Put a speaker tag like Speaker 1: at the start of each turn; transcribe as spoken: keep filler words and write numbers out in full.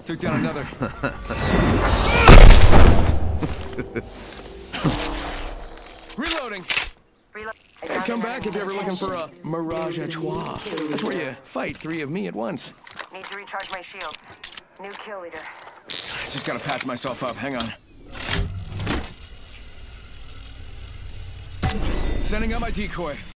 Speaker 1: Took down another. Reloading.
Speaker 2: Reload.
Speaker 1: Hey, come back if you're ever looking for a Mirage S eight. That's where you fight three of me at once.
Speaker 2: Need to recharge my shields. New kill leader.
Speaker 1: Just gotta patch myself up. Hang on. Sending out my decoy.